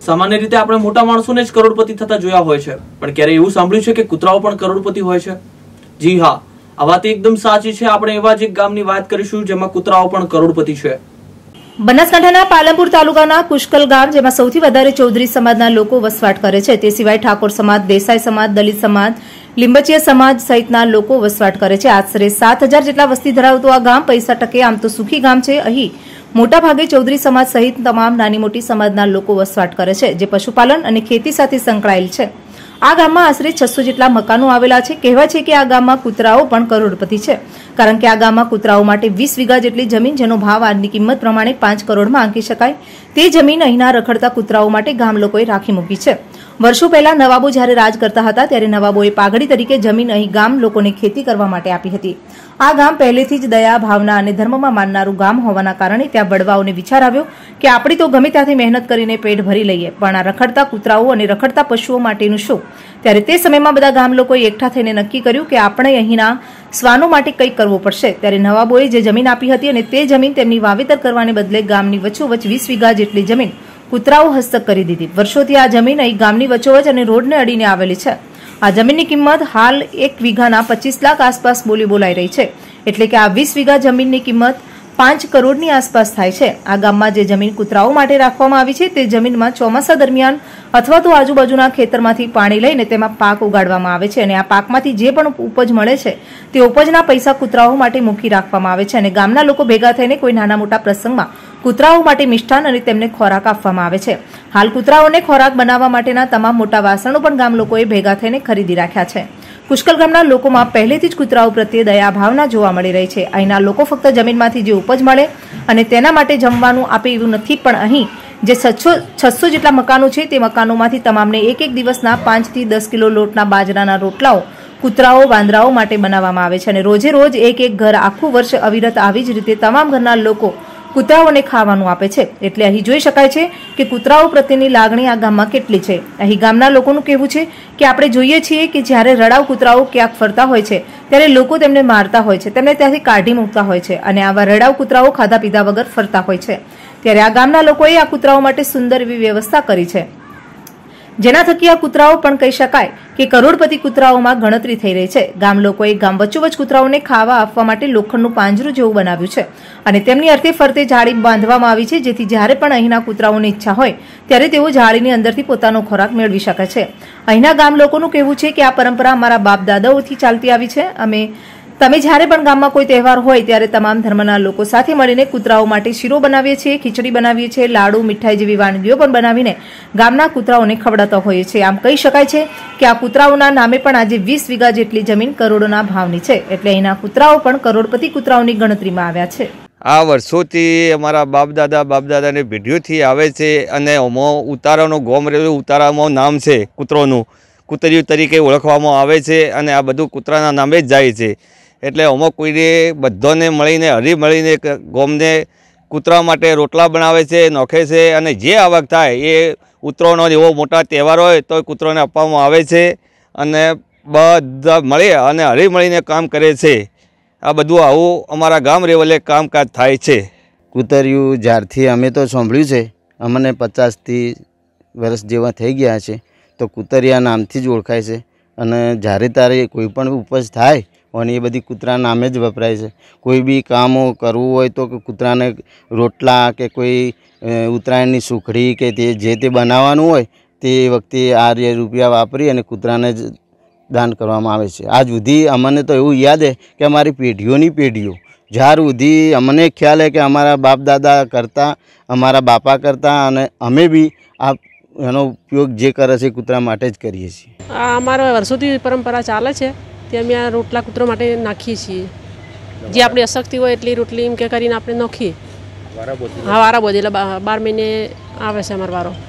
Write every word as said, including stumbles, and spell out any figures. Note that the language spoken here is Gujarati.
સામાન્ય રીતે આપણે મોટા માણસોને જ કરોડપતિ થતા જોયા હોય છે, પણ ક્યારે એવું સાંભળ્યું છે કે કૂતરાઓ પણ કરોડપતિ હોય છે? જી હા, આ વાત એકદમ સાચી છે. આપણે એવા જ એક ગામની વાત કરીશું જેમાં કૂતરાઓ પણ કરોડપતિ છે. બનાસકાંઠાના પાલનપુર તાલુકાના પુષ્કલ ગામ, જેમાં સૌથી વધારે ચૌધરી સમાજના લોકો વસવાટ કરે છે. તે સિવાય ઠાકોર સમાજ, દેસાઈ સમાજ, દલિત સમાજ, લીંબચીયા સમાજ સહિતના લોકો વસવાટ કરે છે. આશરે સાત હજાર જેટલા વસ્તી ધરાવતું આ ગામ પૈસા ટકે આમ તો સુખી ગામ છે. અહીં મોટાભાગે ચૌધરી સમાજ સહિત તમામ નાની મોટી સમાજના લોકો વસવાટ કરે છે, જે પશુપાલન અને ખેતી સાથે સંકળાયેલ છે. આ ગામમાં આશરે છસો જેટલા મકાનો આવેલા છે. કહેવાય છે કે આ ગામમાં કૂતરાઓ પણ કરોડપતિ છે, કારણ કે આ ગામમાં કૂતરાઓ માટે વીસ વીઘા જેટલી જમીન, જેનો ભાવ આજની કિંમત પ્રમાણે પાંચ કરોડમાં આંકી શકાય, તે જમીન અહીંના રખડતા કૂતરાઓ માટે ગામ લોકોએ રાખી મૂકી છે. વર્ષો પહેલા નવાબો જ્યારે રાજ કરતા હતા ત્યારે નવાબોએ પાઘડી તરીકે જમીન અહીં ગામ લોકોને ખેતી કરવા માટે આપી હતી. આ ગામ પહેલેથી જ દયા, ભાવના અને ધર્મમાં માનનારું ગામ હોવાના કારણે ત્યાં વડવાઓને વિચાર આવ્યો કે આપણે તો ગમે ત્યાંથી મહેનત કરીને પેટ ભરી લઈએ, પણ આ રખડતા કૂતરાઓ અને રખડતા પશુઓ માટેનું શું? ત્યારે તે સમયમાં બધા ગામ લોકોએ એકઠા થઈને નક્કી કર્યું કે આપણે અહીંના શ્વાનો માટે કંઈક કરવું પડશે. ત્યારે નવાબોએ જે જમીન આપી હતી અને તે જમીન તેમની વાવેતર કરવાને બદલે ગામની વચ્ચોવચ્ચ વીસ વીઘા જેટલી જમીન કૂતરાઓ હસ્તક કરી દીધી. વર્ષોથી આ જમીન અહીં ગામની વચ્ચોવચ્ચ અને રોડને અડીને આવેલી છે. આ જમીનની કિંમત હાલ એક વીઘાના પચીસ લાખ આસપાસ બોલી બોલાઈ રહી છે, એટલે કે આ વીસ વીઘા જમીનની કિંમત પાંચ કરોડની આસપાસ થાય છે. આ ગામમાં જે જમીન કૂતરાઓ માટે રાખવામાં આવી છે તે જમીનમાં ચોમાસા દરમિયાન અથવા તો આજુબાજુના ખેતરમાંથી પાણી લઈને તેમાં પાક ઉગાડવામાં આવે છે, અને આ પાકમાંથી જે પણ ઉપજ મળે છે તે ઉપજના પૈસા કૂતરાઓ માટે મૂકી રાખવામાં આવે છે, અને ગામના લોકો ભેગા થઈને કોઈ નાના મોટા પ્રસંગમાં કૂતરાઓ માટે મિષ્ટાન અને તેમને ખોરાક આપવામાં આવે છે. હાલ કૂતરાઓને ખોરાક બનાવવા માટેના તમામ મોટા વાસણો પણ ગામ લોકોએ ભેગા થઈને ખરીદી રાખ્યા છે. પુષ્કલ ગામના લોકોમાં પહેલેથી જ કૂતરાઓ પ્રત્યે દયા ભાવના જોવા મળી રહી છે. અહીંના લોકો ફક્ત જમીનમાંથી જે ઉપજ મળે અને તેના માટે જમવાનું આપે એવું નથી, પણ અહીં જે છસો જેટલા મકાનો છે તે મકાનોમાંથી તમામને એક એક દિવસના પાંચ થી દસ કિલો લોટના બાજરાના રોટલાઓ કૂતરાઓ, વાંદરાઓ માટે બનાવવામાં આવે છે, અને રોજે રોજ એક એક ઘર આખું વર્ષ અવિરત આવી જ રીતે તમામ ઘરના લોકો કૂતરાઓને ખાવાનું આપે છે. એટલે અહીં જોઈ શકાય છે કે કૂતરાઓ પ્રત્યેની લાગણી આ ગામમાં કેટલી છે. અહીં ગામના લોકોનું કહેવું છે કે આપણે જોઈએ છીએ કે જ્યારે રડાવ કૂતરાઓ ક્યાંક ફરતા હોય છે ત્યારે લોકો તેમને મારતા હોય છે, તેમને ત્યાંથી કાઢી મૂકતા હોય છે, અને આવા રડાવ કૂતરાઓ ખાધા પીધા વગર ફરતા હોય છે. ત્યારે આ ગામના લોકોએ આ કૂતરાઓ માટે સુંદર એવી વ્યવસ્થા કરી છે, જેના થકી આ કૂતરાઓ પણ કહી શકાય કે કરોડપતિ કૂતરાઓમાં ગણતરી થઈ રહી છે. ગામ લોકોએ ગામ વચ્ચોવચ્ચ કૂતરાઓને ખાવા આપવા માટે લોખંડનું પાંજરું જેવું બનાવ્યું છે, અને તેમની અર્થે ફરતે જાળી બાંધવામાં આવી છે, જેથી જ્યારે પણ અહીંના કૂતરાઓની ઈચ્છા હોય ત્યારે તેઓ જાળીની અંદરથી પોતાનો ખોરાક મેળવી શકે છે. અહીંના ગામ લોકોનું કહેવું છે કે આ પરંપરા અમારા બાપ દાદાઓથી ચાલતી આવી છે. અમે તમે જ્યારે પણ ગામમાં કોઈ તહેવાર હોય ત્યારે તમામ ધર્મના લોકો સાથે મળીને કૂતરાઓ માટે શીરો બનાવીએ છીએ, ખીચડી બનાવીએ છીએ, લાડુ, મીઠાઈ જેવી વાનગીઓ પણ બનાવીને ગામના કૂતરાઓને ખવડાવતા હોઈએ છીએ. આમ કહી શકાય છે કે આ કૂતરાઓના નામે પણ આજે વીસ વીઘા જેટલી જમીન કરોડોના ભાવની છે, એટલે અહીંના કૂતરાઓ પણ કરોડપતિ કૂતરાઓની ગણતરીમાં આવ્યા છે. આ વર્ષોથી અમારા બાપ દાદા બાપ દાદાની પેઢીઓથી આવે છે, અને અમો ઉતારાનો ગોમ રહેલું ઉતારામાં નામ છે કૂતરોનું, કૂતરિયું તરીકે ઓળખવામાં આવે છે, અને આ બધું કૂતરાના નામે જ જાય છે. એટલે અમુક કોઈને બધાને મળીને હરી મળીને ગોમને કૂતરા માટે રોટલા બનાવે છે, નોખે છે, અને જે આવક થાય એ ઉતરાણનો એવો મોટા તહેવાર હોય તો કૂતરોને આપવામાં આવે છે, અને બધા મળી અને હરી મળીને કામ કરે છે. આ બધું આવું અમારા ગામ લેવલે કામકાજ થાય છે. કૂતરિયું જ્યારથી અમે તો સાંભળ્યું છે, અમને પચાસથી વર્ષ જેવા થઈ ગયા છે, તો કૂતરિયા નામથી જ ઓળખાય છે, અને જ્યારે તારે કોઈ પણ ઉપજ થાય અને એ બધી કૂતરા નામે જ વપરાય છે. કોઈ બી કામો કરવું હોય તો કૂતરાને રોટલા કે કોઈ ઉત્તરાયણની સુખડી કે તે જે તે બનાવવાનું હોય તે વખતે આ રૂપિયા વાપરી અને કૂતરાને જ દાન કરવામાં આવે છે. આજ સુધી અમને તો એવું યાદ છે કે અમારી પેઢીઓની પેઢીઓ જ્યાર સુધી અમને ખ્યાલ છે કે અમારા બાપ દાદા કરતા, અમારા બાપા કરતા, અને અમે બી આ એનો ઉપયોગ જે કરે છે કૂતરા માટે જ કરીએ છીએ. આ અમારા વર્ષોથી પરંપરા ચાલે છે તે અમે આ રોટલા કૂતરા માટે નાખીએ છીએ. જે આપણી અશક્તિ હોય એટલી રોટલી એમ કે કરીને આપણે નાખીએ. હા, વારા બોધી એટલે બાર મહિને આવે છે અમારો વારો.